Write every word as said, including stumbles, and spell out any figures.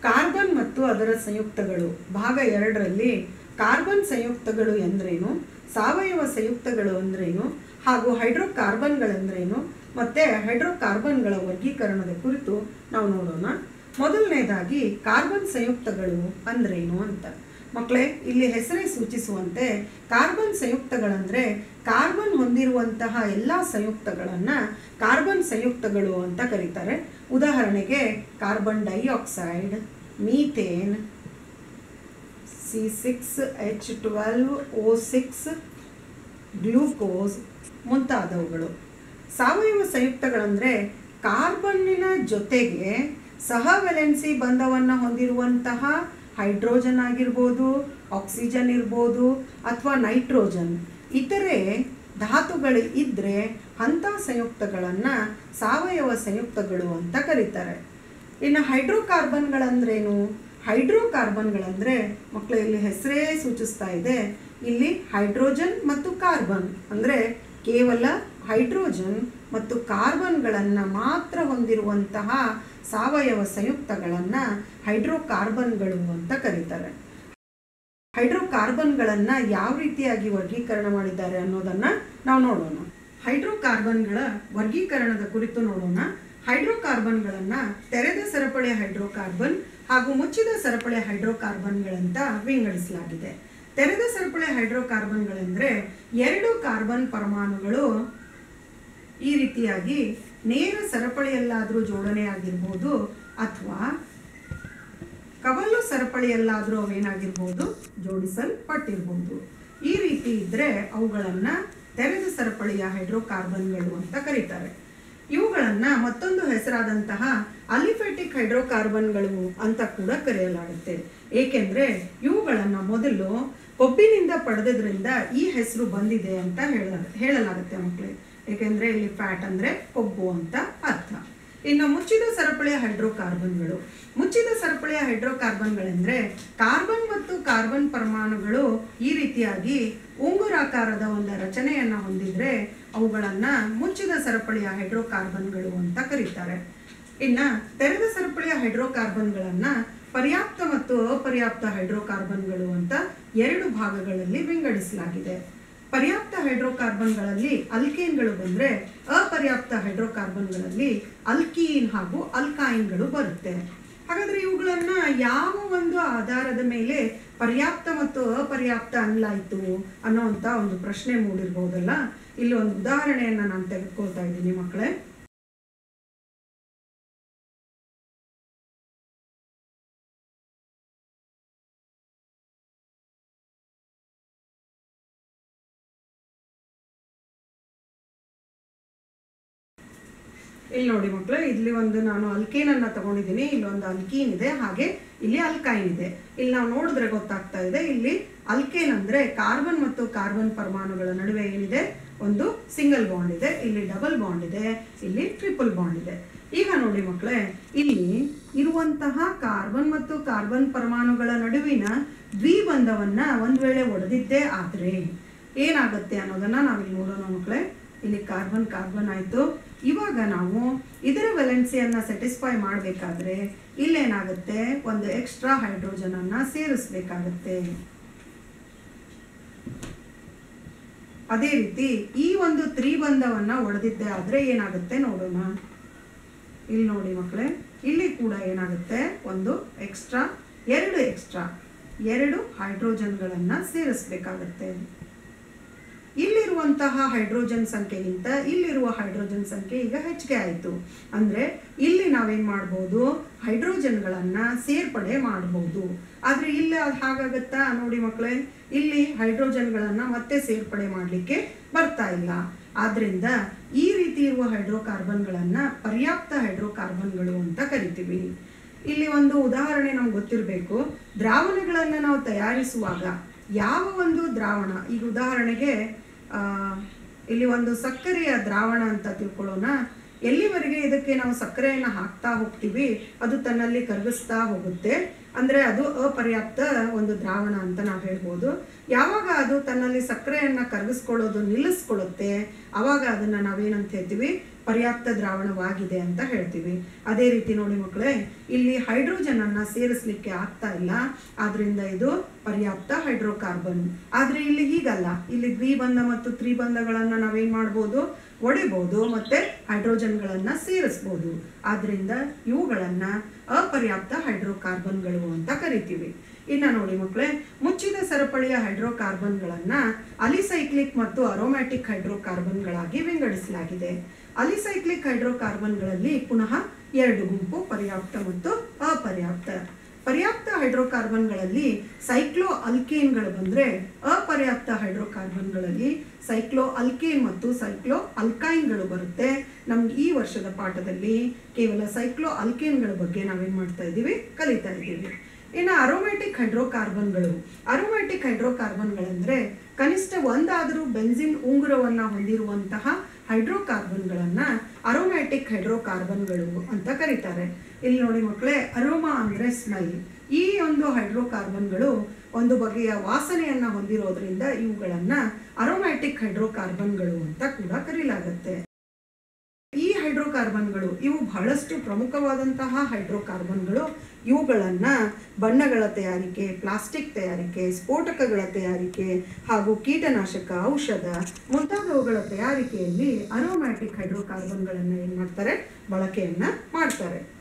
Carbon ಮತ್ತು ಅದರ ಸಂಯುಕ್ತಗಳು ಭಾಗ ಎರಡರಲ್ಲಿ ಕಾರ್ಬನ್ ಸಂಯುಕ್ತಗಳು ಎಂದರೇನು, ಸಾವಯವ ಸಂಯುಕ್ತಗಳು ಅಂದ್ರೇನು, ಹಾಗೂ ಹೈಡ್ರೋಕಾರ್ಬನ್ಗಳಂದ್ರೇನು ಮತ್ತು ಹೈಡ್ರೋಕಾರ್ಬನ್ಗಳ ವರ್ಗೀಕರಣದ ಕುರಿತು ನಾವು ನೋಡೋಣ. ಮೊದಲನೇದಾಗಿ ಕಾರ್ಬನ್ ಸಂಯುಕ್ತಗಳು ಅಂದ್ರೇನು ಅಂತ. ಮಕ್ಕಳೇ, ಇಲ್ಲಿ ಹೆಸರೇ ಸೂಚಿಸುವಂತೆ ಕಾರ್ಬನ್ ಸಂಯುಕ್ತಗಳಂದರೆ ಕಾರ್ಬನ್ ಹೊಂದಿರುವಂತಹ ಎಲ್ಲ ಸಂಯುಕ್ತಗಳನ್ನು ಕಾರ್ಬನ್ ಸಂಯುಕ್ತಗಳು ಅಂತ ಕರೀತಾರೆ. ಉದಾಹರಣೆಗೆ carbon dioxide, methane, C six H twelve O six, glucose ಮುಂತಾದವುಗಳು. ಸಾವಯವ ಸಂಯುಕ್ತಗಳಂದರೆ ಕಾರ್ಬನ್ನಿನ ಜೊತೆಗೆ ಸಹವೆಲೆನ್ಸಿ ಬಂಧವನ್ನು ಹೊಂದಿರುವಂತಹ ಹೈಡ್ರೋಜನ್ ಆಗಿರ್ಬೋದು, ಆಕ್ಸಿಜನ್ ಇರ್ಬೋದು, ಅಥವಾ ನೈಟ್ರೋಜನ್ ಇತರೆ ಧಾತುಗಳು ಇದ್ದರೆ ಅಂಥ ಸಂಯುಕ್ತಗಳನ್ನು ಸಾವಯವ ಸಂಯುಕ್ತಗಳು ಅಂತ ಕರೀತಾರೆ. ಇನ್ನು ಹೈಡ್ರೋಕಾರ್ಬನ್ಗಳಂದ್ರೇನು? ಹೈಡ್ರೋಕಾರ್ಬನ್ಗಳಂದರೆ ಮಕ್ಕಳು ಇಲ್ಲಿ ಹೆಸರೇ ಸೂಚಿಸ್ತಾ ಇದೆ, ಇಲ್ಲಿ ಹೈಡ್ರೋಜನ್ ಮತ್ತು ಕಾರ್ಬನ್ ಅಂದರೆ ಕೇವಲ ಹೈಡ್ರೋಜನ್ ಮತ್ತು ಕಾರ್ಬನ್ಗಳನ್ನು ಮಾತ್ರ ಹೊಂದಿರುವಂತಹ ಸಾವಯವ ಸಂಯುಕ್ತಗಳನ್ನು ಹೈಡ್ರೋಕಾರ್ಬನ್ಗಳು ಅಂತ ಕರೀತಾರೆ. ಹೈಡ್ರೋಕಾರ್ಬನ್ಗಳನ್ನು ಯಾವ ರೀತಿಯಾಗಿ ವರ್ಗೀಕರಣ ಮಾಡಿದ್ದಾರೆ ಅನ್ನೋದನ್ನು ನಾವು ನೋಡೋಣ. ಹೈಡ್ರೋಕಾರ್ಬನ್ಗಳ ವರ್ಗೀಕರಣದ ಕುರಿತು ನೋಡೋಣ. ಹೈಡ್ರೋಕಾರ್ಬನ್ಗಳನ್ನು ತೆರೆದ ಸರಪಳಿಯ ಹೈಡ್ರೋಕಾರ್ಬನ್ ಹಾಗೂ ಮುಚ್ಚಿದ ಸರಪಳಿಯ ಹೈಡ್ರೋಕಾರ್ಬನ್ಗಳಂತ ವಿಂಗಡಿಸಲಾಗಿದೆ. ತೆರೆದ ಸರಪಳಿಯ ಹೈಡ್ರೋಕಾರ್ಬನ್ಗಳೆಂದರೆ ಎರಡು ಕಾರ್ಬನ್ ಪರಮಾಣುಗಳು ಈ ರೀತಿಯಾಗಿ ನೇರ ಸರಪಳಿಯಲ್ಲಾದರೂ ಜೋಡಣೆಯಾಗಿರ್ಬೋದು ಅಥವಾ ಕವಲು ಸರಪಳಿಯಲ್ಲಾದರೂ ಅವೇನಾಗಿರ್ಬೋದು ಜೋಡಿಸಲ್ಪಟ್ಟಿರ್ಬೋದು. ಈ ರೀತಿ ಇದ್ದರೆ ಅವುಗಳನ್ನು ತೆರೆದ ಸರಪಳಿಯ ಹೈಡ್ರೋಕಾರ್ಬನ್ಗಳು ಅಂತ ಕರೀತಾರೆ. ಇವುಗಳನ್ನು ಮತ್ತೊಂದು ಹೆಸರಾದಂತಹ ಅಲಿಫೆಟಿಕ್ ಹೈಡ್ರೋಕಾರ್ಬನ್ಗಳು ಅಂತ ಕೂಡ ಕರೆಯಲಾಗುತ್ತೆ. ಏಕೆಂದರೆ ಇವುಗಳನ್ನು ಮೊದಲು ಕೊಬ್ಬಿನಿಂದ ಪಡೆದದ್ರಿಂದ ಈ ಹೆಸರು ಬಂದಿದೆ ಅಂತ ಹೇಳ ಹೇಳಲಾಗುತ್ತೆ ಮಕ್ಕಳೇ. ಏಕೆಂದರೆ ಇಲ್ಲಿ ಫ್ಯಾಟ್ ಅಂದರೆ ಕೊಬ್ಬು ಅಂತ ಅರ್ಥ. ಇನ್ನು ಮುಚ್ಚಿದ ಸರಪಳಿಯ ಹೈಡ್ರೋಕಾರ್ಬನ್ಗಳು. ಮುಚ್ಚಿದ ಸರಪಳಿಯ ಹೈಡ್ರೋಕಾರ್ಬನ್ಗಳೆಂದರೆ ಕಾರ್ಬನ್ ಮತ್ತು ಕಾರ್ಬನ್ ಪರಮಾಣುಗಳು ಈ ರೀತಿಯಾಗಿ ಉಂಗುರಾಕಾರದ ಒಂದು ರಚನೆಯನ್ನು ಹೊಂದಿದ್ರೆ ಅವುಗಳನ್ನು ಮುಚ್ಚಿದ ಸರಪಳಿಯ ಹೈಡ್ರೋಕಾರ್ಬನ್ಗಳು ಅಂತ ಕರೀತಾರೆ. ಇನ್ನು ತೆರೆದ ಸರಪಳಿಯ ಹೈಡ್ರೋಕಾರ್ಬನ್ಗಳನ್ನು ಪರ್ಯಾಪ್ತ ಮತ್ತು ಅಪರ್ಯಾಪ್ತ ಹೈಡ್ರೋಕಾರ್ಬನ್ಗಳು ಅಂತ ಎರಡು ಭಾಗಗಳಲ್ಲಿ ವಿಂಗಡಿಸಲಾಗಿದೆ. ಪರ್ಯಾಪ್ತ ಹೈಡ್ರೋಕಾರ್ಬನ್ಗಳಲ್ಲಿ ಅಲ್ಕೇನ್ಗಳು ಬಂದರೆ ಅಪರ್ಯಾಪ್ತ ಹೈಡ್ರೋಕಾರ್ಬನ್ಗಳಲ್ಲಿ ಅಲ್ಕೀನ್ ಹಾಗೂ ಅಲ್ಕೈನ್ಗಳು ಬರುತ್ತೆ. ಹಾಗಾದರೆ ಇವುಗಳನ್ನು ಯಾವ ಒಂದು ಆಧಾರದ ಮೇಲೆ ಪರ್ಯಾಪ್ತ ಮತ್ತು ಅಪರ್ಯಾಪ್ತ ಅನ್ನಲಾಯಿತು ಅನ್ನೋವಂಥ ಒಂದು ಪ್ರಶ್ನೆ ಮೂಡಿರ್ಬೋದಲ್ಲ. ಇಲ್ಲಿ ಒಂದು ಉದಾಹರಣೆಯನ್ನು ನಾನು ತೆಗೆದುಕೊಳ್ತಾ ಇದ್ದೀನಿ ಮಕ್ಕಳೇ. ಇಲ್ಲಿ ನೋಡಿ ಮಕ್ಕಳು, ಇಲ್ಲಿ ಒಂದು ನಾನು ಅಲ್ಕೇನನ್ನು ತಗೊಂಡಿದ್ದೀನಿ. ಇಲ್ಲಿ ಒಂದು ಅಲ್ಕೀನ್ ಇದೆ, ಹಾಗೆ ಇಲ್ಲಿ ಅಲ್ಕೈನ್ ಇದೆ. ಇಲ್ಲಿ ನಾವು ನೋಡಿದ್ರೆ ಗೊತ್ತಾಗ್ತಾ ಇದೆ, ಇಲ್ಲಿ ಅಲ್ಕೇನ್ ಅಂದರೆ ಕಾರ್ಬನ್ ಮತ್ತು ಕಾರ್ಬನ್ ಪರಮಾಣುಗಳ ನಡುವೆ ಏನಿದೆ ಒಂದು ಸಿಂಗಲ್ ಬಾಂಡ್ ಇದೆ, ಇಲ್ಲಿ ಡಬಲ್ ಬಾಂಡ್ ಇದೆ, ಇಲ್ಲಿ ಟ್ರಿಪಲ್ ಬಾಂಡ್ ಇದೆ. ಈಗ ನೋಡಿ ಮಕ್ಕಳೇ, ಇಲ್ಲಿ ಇರುವಂತಹ ಕಾರ್ಬನ್ ಮತ್ತು ಕಾರ್ಬನ್ ಪರಮಾಣುಗಳ ನಡುವಿನ ದ್ವಿಬಂಧವನ್ನು ಒಂದು ವೇಳೆ ಒಡೆದಿದ್ದೇ ಆದರೆ ಏನಾಗುತ್ತೆ ಅನ್ನೋದನ್ನು ನಾವಿಲ್ಲಿ ನೋಡೋಣ ಮಕ್ಕಳೇ. ಇಲ್ಲಿ ಕಾರ್ಬನ್ ಕಾರ್ಬನ್ ಆಯಿತು. ಇವಾಗ ನಾವು ಇದರ ವೆಲೆನ್ಸಿಯನ್ನು ಸ್ಯಾಟಿಸ್ಫೈ ಮಾಡಬೇಕಾದ್ರೆ ಇಲ್ಲೇನಾಗುತ್ತೆ, ಒಂದು ಎಕ್ಸ್ಟ್ರಾ ಹೈಡ್ರೋಜನನ್ನು ಸೇರಿಸಬೇಕಾಗತ್ತೆ. ಅದೇ ರೀತಿ ಈ ಒಂದು ತ್ರಿಬಂಧವನ್ನು ಒಡೆದಿದ್ದೆ ಆದರೆ ಏನಾಗುತ್ತೆ ನೋಡೋಣ. ಇಲ್ಲಿ ನೋಡಿ ಮಕ್ಕಳೇ, ಇಲ್ಲಿ ಕೂಡ ಏನಾಗುತ್ತೆ, ಒಂದು ಎಕ್ಸ್ಟ್ರಾ ಎರಡು ಎಕ್ಸ್ಟ್ರಾ ಎರಡು ಹೈಡ್ರೋಜನ್ಗಳನ್ನು ಸೇರಿಸಬೇಕಾಗತ್ತೆ. ಇಲ್ಲಿರುವಂತಹ ಹೈಡ್ರೋಜನ್ ಸಂಖ್ಯೆಗಿಂತ ಇಲ್ಲಿರುವ ಹೈಡ್ರೋಜನ್ ಸಂಖ್ಯೆ ಈಗ ಹೆಚ್ಚಿಗೆ ಆಯಿತು. ಅಂದರೆ ಇಲ್ಲಿ ನಾವೇನು ಮಾಡ್ಬೋದು, ಹೈಡ್ರೋಜನ್ಗಳನ್ನು ಸೇರ್ಪಡೆ ಮಾಡ್ಬೋದು. ಆದರೆ ಇಲ್ಲಿ ಅದು ಹಾಗಾಗತ್ತಾ ನೋಡಿ ಮಕ್ಕಳೇ, ಇಲ್ಲಿ ಹೈಡ್ರೋಜನ್ಗಳನ್ನು ಮತ್ತೆ ಸೇರ್ಪಡೆ ಮಾಡಲಿಕ್ಕೆ ಬರ್ತಾ ಇಲ್ಲ. ಆದ್ದರಿಂದ ಈ ರೀತಿ ಇರುವ ಹೈಡ್ರೋಕಾರ್ಬನ್ಗಳನ್ನು ಪರ್ಯಾಪ್ತ ಹೈಡ್ರೋಕಾರ್ಬನ್ಗಳು ಅಂತ ಕರಿತೀವಿ. ಇಲ್ಲಿ ಒಂದು ಉದಾಹರಣೆ ನಮ್ಗೆ ಗೊತ್ತಿರಬೇಕು. ದ್ರಾವಣಗಳನ್ನು ನಾವು ತಯಾರಿಸುವಾಗ ಯಾವ ಒಂದು ದ್ರಾವಣ, ಈಗ ಉದಾಹರಣೆಗೆ ಇಲ್ಲಿ ಒಂದು ಸಕ್ಕರೆಯ ದ್ರಾವಣ ಅಂತ ತಿಳ್ಕೊಳ್ಳೋಣ. ಎಲ್ಲಿವರೆಗೆ ಇದಕ್ಕೆ ನಾವು ಸಕ್ಕರೆಯನ್ನು ಹಾಕ್ತಾ ಹೋಗ್ತೀವಿ ಅದು ತನ್ನಲ್ಲಿ ಕರಗಿಸ್ತಾ ಹೋಗುತ್ತೆ. ಅಂದರೆ ಅದು ಅಪರ್ಯಾಪ್ತ ಒಂದು ದ್ರಾವಣ ಅಂತ ನಾವು ಹೇಳ್ಬೋದು. ಯಾವಾಗ ಅದು ತನ್ನಲ್ಲಿ ಸಕ್ಕರೆಯನ್ನು ಕರಗಿಸ್ಕೊಳ್ಳೋದು ನಿಲ್ಲಿಸ್ಕೊಳ್ಳುತ್ತೆ ಆವಾಗ ಅದನ್ನು ನಾವೇನಂತ ಹೇಳ್ತೀವಿ, ಪರ್ಯಾಪ್ತ ದ್ರಾವಣವಾಗಿದೆ ಅಂತ ಹೇಳ್ತೀವಿ. ಅದೇ ರೀತಿ ನೋಡಿ ಮಕ್ಕಳೇ, ಇಲ್ಲಿ ಹೈಡ್ರೋಜನ್ ಅನ್ನ ಸೇರಿಸಲಿಕ್ಕೆ ಆಗ್ತಾ ಇಲ್ಲ, ಆದ್ರಿಂದ ಇದು ಪರ್ಯಾಪ್ತ ಹೈಡ್ರೋಕಾರ್ಬನ್. ಆದ್ರೆ ಇಲ್ಲಿ ಹೀಗಲ್ಲ, ಇಲ್ಲಿ ದ್ವಿಬಂಧ ಮತ್ತು ತ್ರಿಬಂಧಗಳನ್ನ ನಾವೇನ್ ಮಾಡ್ಬೋದು, ಒಡಿಬಹುದು ಮತ್ತೆ ಹೈಡ್ರೋಜನ್ಗಳನ್ನ ಸೇರಿಸಬಹುದು. ಆದ್ರಿಂದ ಇವುಗಳನ್ನ ಅಪರ್ಯಾಪ್ತ ಹೈಡ್ರೋಕಾರ್ಬನ್ಗಳು ಅಂತ ಕರಿತೀವಿ. ಇನ್ನ ನೋಡಿ ಮಕ್ಕಳೇ, ಮುಚ್ಚಿದ ಸರಪಳಿಯ ಹೈಡ್ರೋಕಾರ್ಬನ್ಗಳನ್ನ ಅಲಿಸೈಕ್ಲಿಕ್ ಮತ್ತು ಅರೋಮ್ಯಾಟಿಕ್ ಹೈಡ್ರೋಕಾರ್ಬನ್ಗಳಾಗಿ ವಿಂಗಡಿಸಲಾಗಿದೆ. ಅಲಿಸೈಕ್ಲಿಕ್ ಹೈಡ್ರೋಕಾರ್ಬನ್ಗಳಲ್ಲಿ ಪುನಃ ಎರಡು ಗುಂಪು, ಪರ್ಯಾಪ್ತ ಮತ್ತು ಅಪರ್ಯಾಪ್ತ. ಪರ್ಯಾಪ್ತ ಹೈಡ್ರೋಕಾರ್ಬನ್ಗಳಲ್ಲಿ ಸೈಕ್ಲೋ ಅಲ್ಕೇನ್ಗಳು ಬಂದ್ರೆ, ಅಪರ್ಯಾಪ್ತ ಹೈಡ್ರೋಕಾರ್ಬನ್ಗಳಲ್ಲಿ ಸೈಕ್ಲೋ ಅಲ್ಕೇನ್ ಮತ್ತು ಸೈಕ್ಲೋ ಅಲ್ಕೈನ್ಗಳು ಬರುತ್ತೆ. ನಮ್ಗೆ ಈ ವರ್ಷದ ಪಾಠದಲ್ಲಿ ಕೇವಲ ಸೈಕ್ಲೋ ಅಲ್ಕೇನ್ಗಳ ಬಗ್ಗೆ ನಾವೇನ್ ಮಾಡ್ತಾ ಇದ್ದೀವಿ, ಕಲಿತಾ ಇದ್ದೀವಿ. ಇನ್ನು ಅರೋಮ್ಯಾಟಿಕ್ ಹೈಡ್ರೋಕಾರ್ಬನ್ಗಳು. ಅರೋಮ್ಯಾಟಿಕ್ ಹೈಡ್ರೋಕಾರ್ಬನ್ಗಳಂದ್ರೆ ಕನಿಷ್ಠ ಒಂದಾದರೂ ಬೆನ್ಸಿನ್ ಉಂಗುರವನ್ನ ಹೊಂದಿರುವಂತಹ ಹೈಡ್ರೋಕಾರ್ಬನ್ಗಳನ್ನ ಅರೋಮ್ಯಾಟಿಕ್ ಹೈಡ್ರೋಕಾರ್ಬನ್ಗಳು ಅಂತ ಕರೀತಾರೆ. ಇಲ್ಲಿ ನೋಡಿ ಮಕ್ಕಳೇ, ಅರೋಮಾ ಅಂದ್ರೆ ಸ್ಮೆಲ್. ಈ ಒಂದು ಹೈಡ್ರೋಕಾರ್ಬನ್ಗಳು ಒಂದು ಬಗೆಯ ವಾಸನೆಯನ್ನ ಹೊಂದಿರೋದ್ರಿಂದ ಇವುಗಳನ್ನ ಅರೋಮ್ಯಾಟಿಕ್ ಹೈಡ್ರೋಕಾರ್ಬನ್ಗಳು ಅಂತ ಕೂಡ ಕರೀಲಾಗುತ್ತೆ. ಈ ಹೈಡ್ರೋಕಾರ್ಬನ್ಗಳು ಇವು ಬಹಳಷ್ಟು ಪ್ರಮುಖವಾದಂತಹ ಹೈಡ್ರೋಕಾರ್ಬನ್ಗಳು. ಇವುಗಳನ್ನ ಬಣ್ಣಗಳ ತಯಾರಿಕೆ, ಪ್ಲಾಸ್ಟಿಕ್ ತಯಾರಿಕೆ, ಸ್ಫೋಟಕಗಳ ತಯಾರಿಕೆ ಹಾಗೂ ಕೀಟನಾಶಕ, ಔಷಧ ಮುಂತಾದವುಗಳ ತಯಾರಿಕೆಯಲ್ಲಿ ಅರೋಮ್ಯಾಟಿಕ್ ಹೈಡ್ರೋಕಾರ್ಬನ್ಗಳನ್ನ ಏನ್ ಮಾಡ್ತಾರೆ, ಬಳಕೆಯನ್ನ ಮಾಡ್ತಾರೆ.